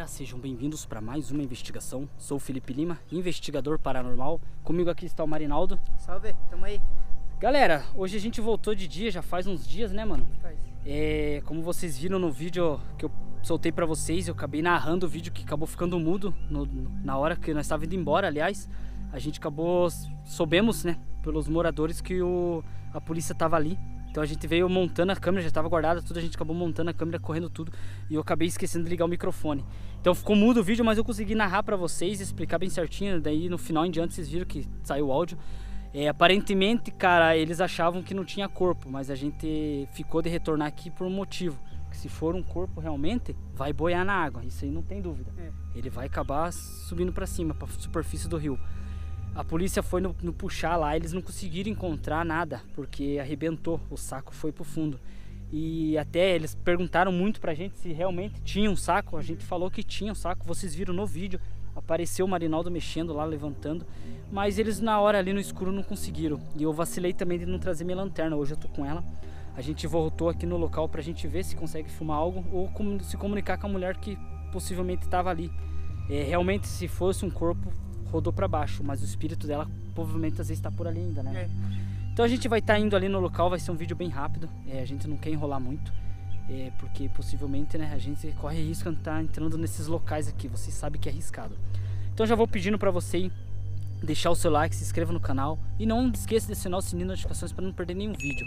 galera, sejam bem-vindos para mais uma investigação. Sou o Felipe Lima, investigador paranormal. Comigo aqui está o Marinaldo. Salve, tamo aí. Galera, hoje a gente voltou de dia, já faz uns dias, né, mano? Faz. Como vocês viram no vídeo que eu soltei para vocês, eu acabei narrando o vídeo que acabou ficando mudo na hora que nós estávamos indo embora. Aliás, a gente soubemos, né, pelos moradores que a polícia tava ali. Então a gente veio montando a câmera, já estava guardada tudo, a gente acabou montando a câmera, correndo tudo, e eu acabei esquecendo de ligar o microfone. Então ficou mudo o vídeo, mas eu consegui narrar pra vocês, explicar bem certinho, daí no final em diante vocês viram que saiu o áudio. Aparentemente, cara, eles achavam que não tinha corpo, mas a gente ficou de retornar aqui por um motivo. Que se for um corpo realmente, vai boiar na água, isso aí não tem dúvida. Ele vai acabar subindo pra cima, pra superfície do rio. A polícia foi no puxar lá, eles não conseguiram encontrar nada, porque arrebentou, o saco foi pro fundo. E até eles perguntaram muito pra gente se realmente tinha um saco, a gente falou que tinha um saco, vocês viram no vídeo, apareceu o Marinaldo mexendo lá, levantando, mas eles na hora ali no escuro não conseguiram. E eu vacilei também de não trazer minha lanterna, hoje eu tô com ela. A gente voltou aqui no local pra gente ver se consegue filmar algo, ou se comunicar com a mulher que possivelmente estava ali. Realmente, se fosse um corpo, rodou para baixo, mas o espírito dela provavelmente às vezes está por ali ainda, né? Então a gente vai estar indo ali no local, vai ser um vídeo bem rápido, a gente não quer enrolar muito, porque possivelmente, né, a gente corre risco de estar entrando nesses locais aqui, vocês sabem que é arriscado. Então já vou pedindo para você deixar o seu like, se inscreva no canal e não esqueça de assinar o sininho de notificações para não perder nenhum vídeo.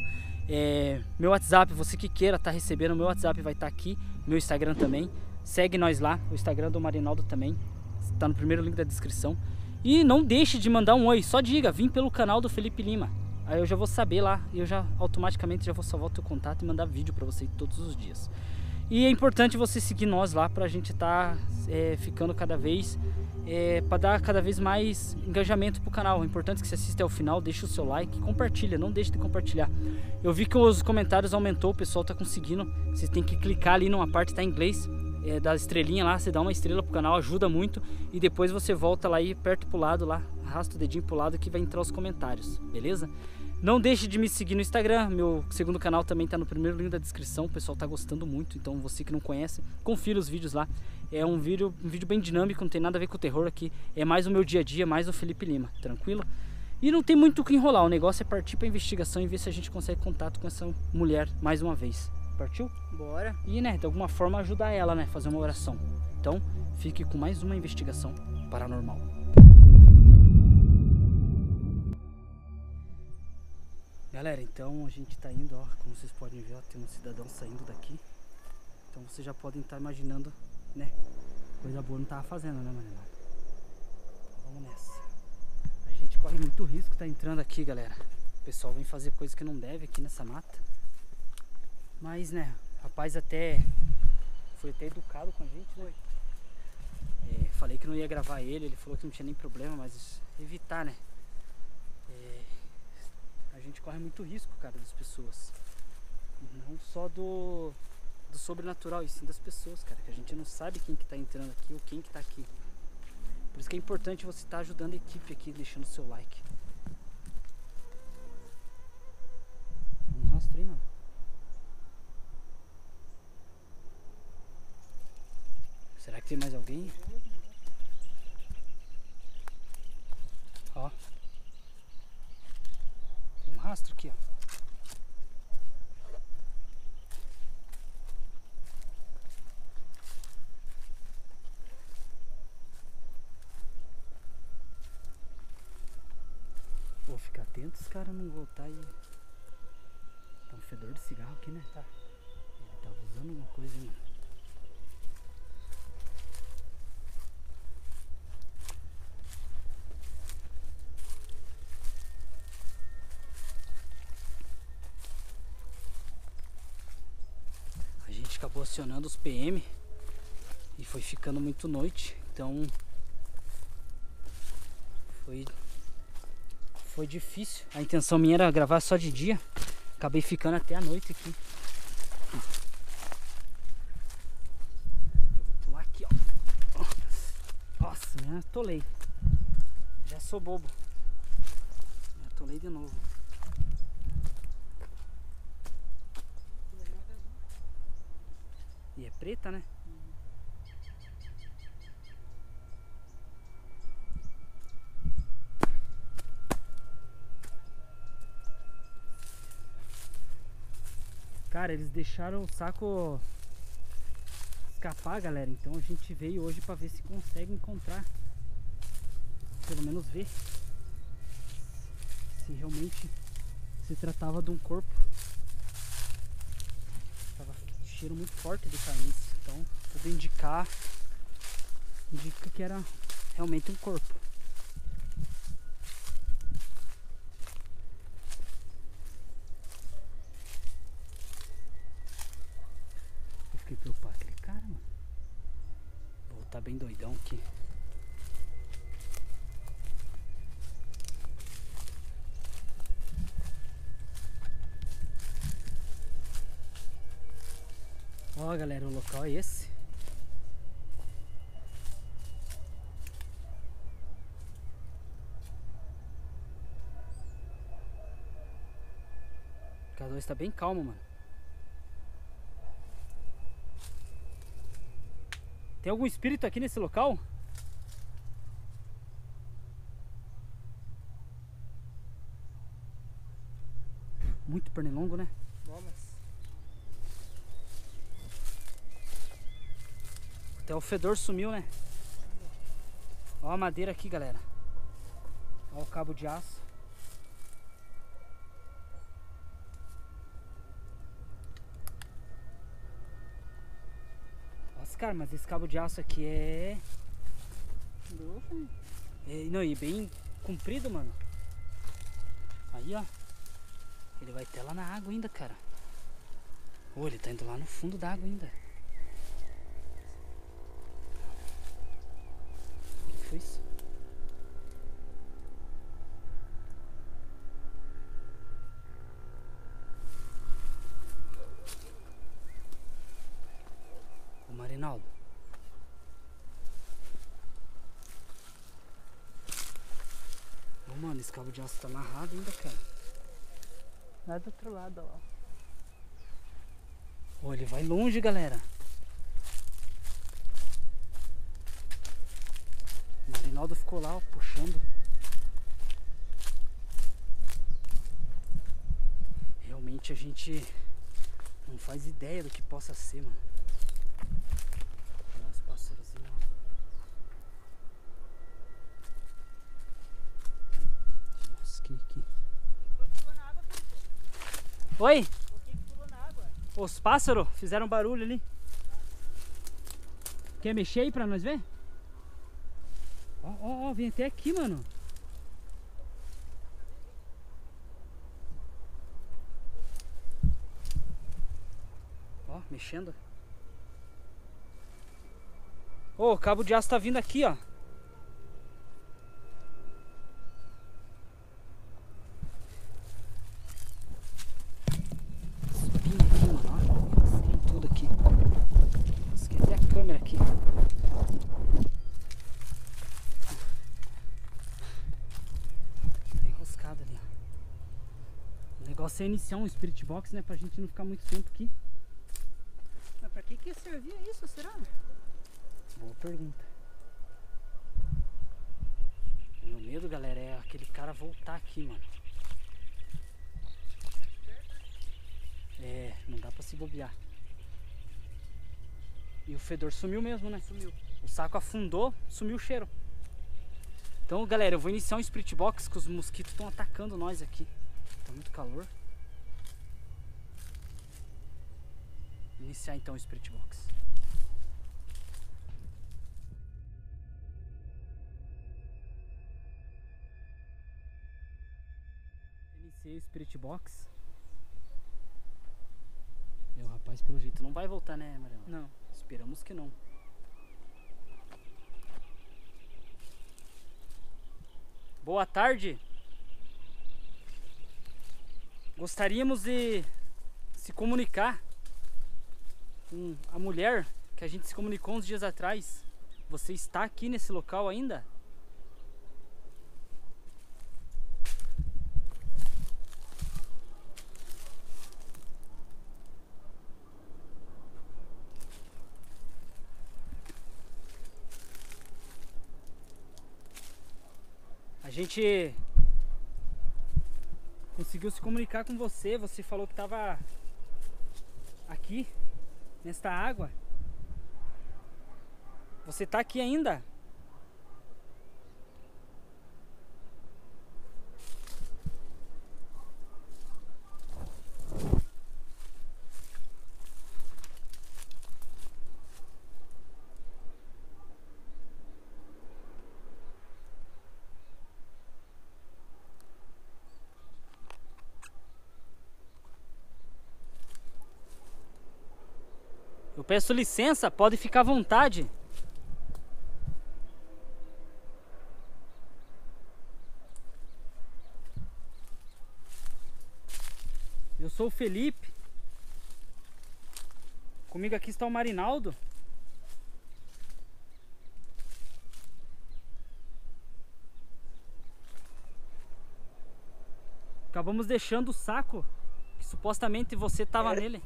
Meu WhatsApp, você que queira estar recebendo, meu WhatsApp vai estar aqui, meu Instagram também, segue nós lá, o Instagram do Marinaldo também, está no primeiro link da descrição. E não deixe de mandar um oi, só diga, vim pelo canal do Felipe Lima. Aí eu já vou saber lá, e eu já automaticamente já vou salvar o teu contato e mandar vídeo pra você todos os dias. E é importante você seguir nós lá pra gente estar ficando cada vez, pra dar cada vez mais engajamento pro canal. É importante que você assista ao final, deixe o seu like, compartilha, não deixe de compartilhar. Eu vi que os comentários aumentou, o pessoal tá conseguindo, você tem que clicar ali numa parte que tá em inglês. Da estrelinha lá, você dá uma estrela pro canal, ajuda muito. E depois você volta lá e aperta pro lado lá, arrasta o dedinho pro lado que vai entrar os comentários, beleza? Não deixe de me seguir no Instagram, meu segundo canal também tá no primeiro link da descrição. O pessoal tá gostando muito, então você que não conhece, confira os vídeos lá. É um vídeo bem dinâmico, não tem nada a ver com o terror aqui. É mais o meu dia a dia, mais o Felipe Lima, tranquilo? E não tem muito o que enrolar, o negócio é partir pra investigação e ver se a gente consegue contato com essa mulher mais uma vez. Partiu? Bora. E, né, de alguma forma ajudar ela, né, fazer uma oração. Então, fique com mais uma investigação paranormal. Galera, então a gente tá indo, ó, como vocês podem ver, ó, tem um cidadão saindo daqui. Então vocês já podem estar imaginando, né, coisa boa não tava fazendo, né, mano? Vamos nessa. A gente corre muito risco tá entrando aqui, galera. O pessoal vem fazer coisa que não deve aqui nessa mata. Mas, né, o rapaz foi até educado com a gente, né? Falei que não ia gravar ele falou que não tinha nem problema, mas evitar, né? A gente corre muito risco, cara, das pessoas. Não só do sobrenatural, e sim das pessoas, cara. Que a gente não sabe quem que tá entrando aqui ou quem que tá aqui. Por isso que é importante você estar ajudando a equipe aqui, deixando o seu like. Vamos rastrear, mano. Será que tem mais alguém? Ó. Tem um rastro aqui, ó. Vou ficar atento os caras não voltar e... Tá um fedor de cigarro aqui, né? Tá. Ele tava usando alguma coisa, hein? Acabou acionando os PM e foi ficando muito noite, então foi difícil. A intenção minha era gravar só de dia, acabei ficando até a noite aqui. Eu vou pular aqui, ó. Nossa, me atolei. Já sou bobo. Me atolei de novo. E é preta, né? Cara, eles deixaram o saco escapar, galera. Então a gente veio hoje pra ver se consegue encontrar. Pelo menos ver se realmente se tratava de um corpo. Tava um cheiro muito forte de carniça. Então tudo indica que era realmente um corpo. Eu fiquei preocupado com aquele cara, mano. Vou voltar bem doidão aqui. Ó, galera, o local é esse. O casal está bem calmo, mano. Tem algum espírito aqui nesse local? Muito pernilongo, né? Até o fedor sumiu, né? Ó a madeira aqui, galera. Ó o cabo de aço. Nossa, cara, mas esse cabo de aço aqui é... Não, e bem comprido, mano. Aí, ó. Ele vai até lá na água ainda, cara. Oh, ele tá indo lá no fundo da água ainda. O que foi isso? Ô, Marinaldo. Ô, mano, esse cabo de aço tá amarrado ainda, cara. Lá do outro lado, ó. Ô, ele vai longe, galera. O Marinaldo ficou lá, ó, puxando. Realmente a gente não faz ideia do que possa ser, mano. Olha os pássarozinhos, ó. Nossa, que... Oi? Os pássaros fizeram barulho ali. Quer mexer aí pra nós ver? Ó, ó, ó, vem até aqui, mano. Ó, mexendo. Ô, o cabo de aço tá vindo aqui, ó. Aqui. Tá enroscado ali, ó. O negócio é iniciar um Spirit Box, né? Pra gente não ficar muito tempo aqui. Mas pra que servia isso, será? Boa pergunta. O meu medo, galera, é aquele cara voltar aqui, mano. É, não dá pra se bobear. E o fedor sumiu mesmo, né? Sumiu. O saco afundou, sumiu o cheiro. Então, galera, eu vou iniciar um Spirit Box, que os mosquitos estão atacando nós aqui. Tá muito calor. Vou iniciar então o Spirit Box. Iniciei o Spirit Box. Meu rapaz, pelo jeito não vai voltar, né, Mariana? Não. Esperamos que não. Boa tarde. Gostaríamos de se comunicar com a mulher que a gente se comunicou uns dias atrás. Você está aqui nesse local ainda? A gente conseguiu se comunicar com você. Você falou que estava aqui, nesta água. Você tá aqui ainda? Eu peço licença, pode ficar à vontade. Eu sou o Felipe. Comigo aqui está o Marinaldo. Acabamos deixando o saco que supostamente você estava nele.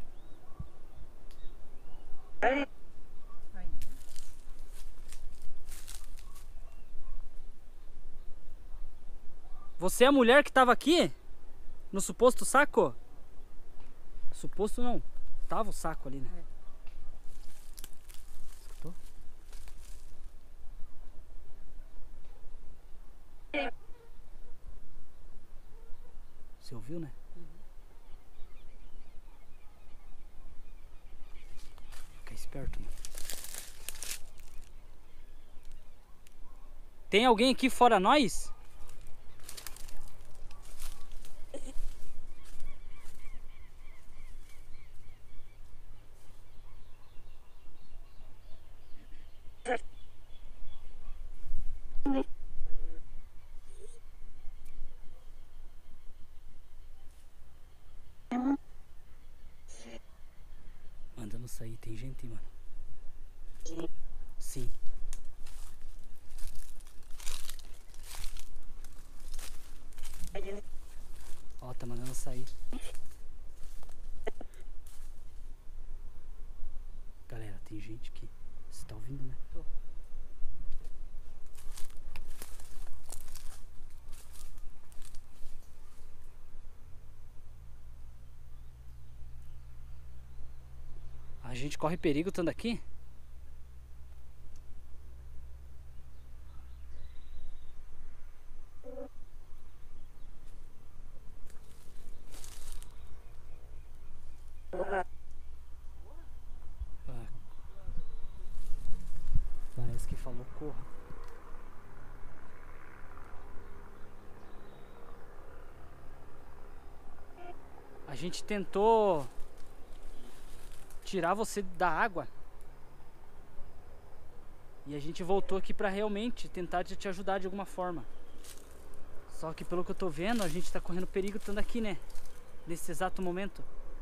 Você é a mulher que estava aqui? No suposto saco? Suposto não. Tava o saco ali, né? Escutou? Você ouviu, né? Fica esperto, mano. Tem alguém aqui fora nós? Mandando sair, tem gente, mano. Sim. Ó, tá mandando sair. Galera, tem gente aqui. Você tá ouvindo, né? Tô. A gente corre perigo estando aqui? Parece que falou corra. A gente tentou tirar você da água. E a gente voltou aqui pra realmente tentar te ajudar de alguma forma. Só que pelo que eu tô vendo, a gente tá correndo perigo estando aqui, né? Nesse exato momento.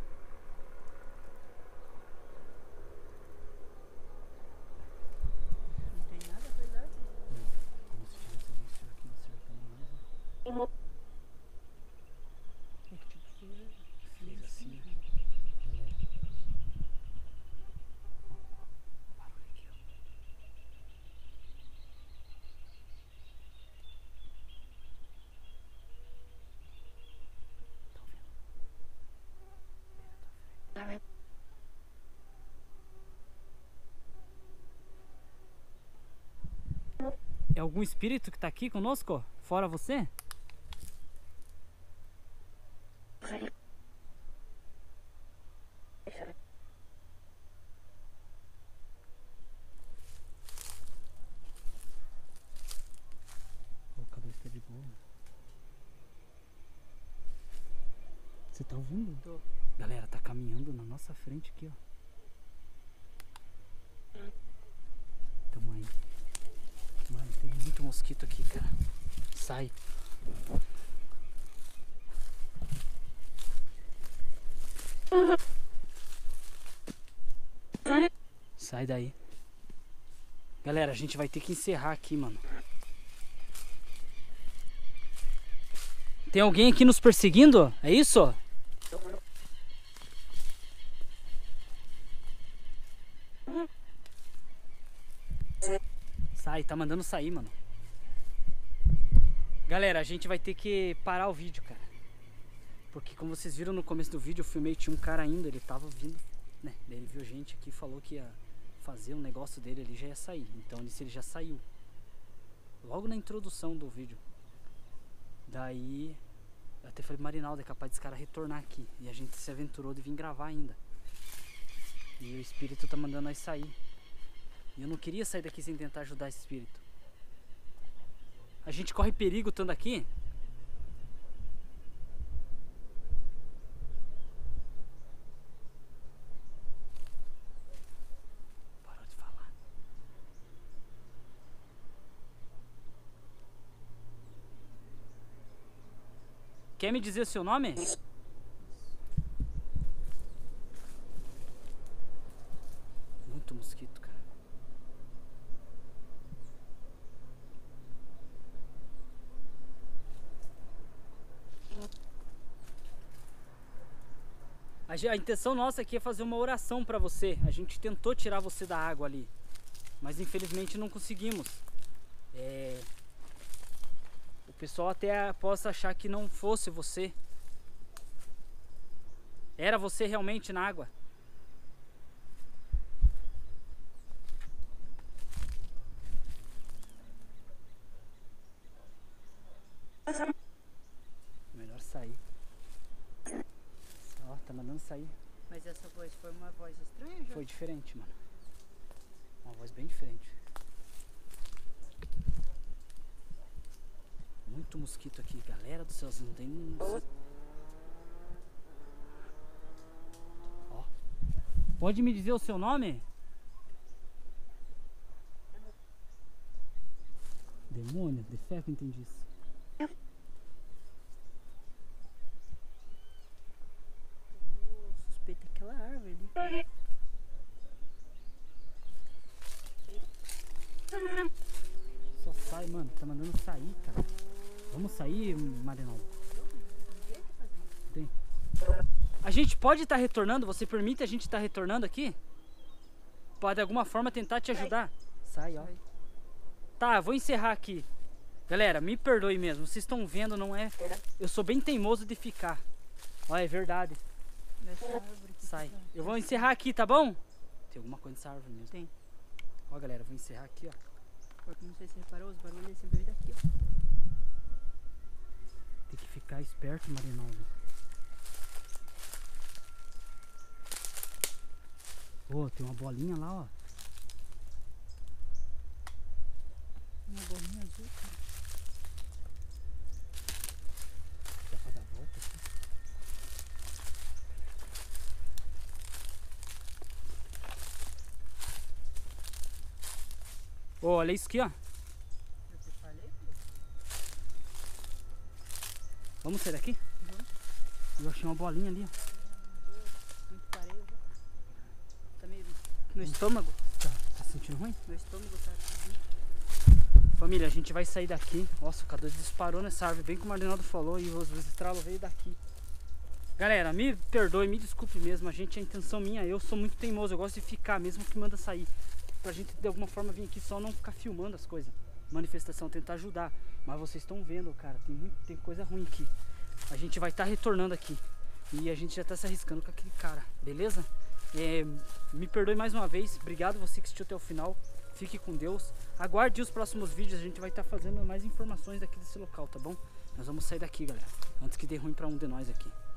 Não tem nada pra dar. Como se tivesse algum senhor aqui me acertando mais, né? É que tipo Fez assim, né? Ó, barulho aqui, ó. Tá ouvindo? É algum espírito que tá aqui conosco? Fora você? O cabeça tá de boa. Você tá ouvindo? Tô. Galera, tá caminhando na nossa frente aqui, ó. Tamo aí. Mano, tem muito mosquito aqui, cara. Sai. Sai daí. Galera, a gente vai ter que encerrar aqui, mano. Tem alguém aqui nos perseguindo? É isso? Sai, tá mandando sair, mano. Galera, a gente vai ter que parar o vídeo, cara. Porque como vocês viram no começo do vídeo, eu filmei, tinha um cara ainda, ele tava vindo, né? Daí ele viu a gente aqui e falou que ia fazer um negócio dele, ele já ia sair. Então ele já saiu. Logo na introdução do vídeo. Daí eu até falei, Marinaldo, é capaz desse cara retornar aqui. E a gente se aventurou de vir gravar ainda. E o espírito tá mandando nós sair. E eu não queria sair daqui sem tentar ajudar esse espírito. A gente corre perigo estando aqui? Parou de falar. Quer me dizer o seu nome? Muito mosquito, cara. A intenção nossa aqui é fazer uma oração pra você. A gente tentou tirar você da água ali, mas infelizmente não conseguimos. O pessoal até possa achar que não fosse você. Era você realmente na água? Melhor sair. Ó, tá mandando sair. Mas essa voz foi uma voz estranha, já? Foi diferente, mano. Uma voz bem diferente. Muito mosquito aqui, galera do céu, não tem... Ó. Pode me dizer o seu nome? Demônio, de fé que eu entendi isso. Suspeita aquela árvore ali. Só sai, mano, tá mandando sair, cara. Vamos sair, Marinaldo? Tem. A gente pode estar retornando? Você permite a gente estar retornando aqui? Pode de alguma forma tentar te ajudar? Sai, ó. Tá, vou encerrar aqui. Galera, me perdoe mesmo. Vocês estão vendo, não é? Eu sou bem teimoso de ficar. Ó, é verdade. Nessa árvore aqui. Sai. Eu vou encerrar aqui, tá bom? Tem alguma coisa nessa árvore mesmo. Tem. Ó, galera, eu vou encerrar aqui, ó. Porque não sei se você reparou, os barulhos sempre vêm daqui, ó. Tem que ficar esperto, Marinaldo. Ô, tem uma bolinha lá, ó. Uma bolinha azul, cara. Dá pra dar a volta aqui? Ô, olha isso aqui, ó. Eu te falei, filho? Vamos sair daqui? Eu achei uma bolinha ali, ó. Muito parede. Tá meio... No estômago? Tá sentindo ruim? Meu estômago tá... Família, a gente vai sair daqui. Nossa, o K2 disparou nessa árvore, bem como o Marinaldo falou, e os estralos veio daqui. Galera, me perdoe, me desculpe mesmo, a intenção minha, eu sou muito teimoso, eu gosto de ficar, mesmo que manda sair. Pra gente de alguma forma vir aqui só não ficar filmando as coisas. Manifestação, tentar ajudar. Mas vocês estão vendo, cara, tem coisa ruim aqui. A gente vai estar retornando aqui. E a gente já tá se arriscando com aquele cara, beleza? Me perdoe mais uma vez, obrigado você que assistiu até o final. Fique com Deus. Aguarde os próximos vídeos, a gente vai estar fazendo mais informações daqui desse local, tá bom? Nós vamos sair daqui, galera, antes que dê ruim pra um de nós aqui.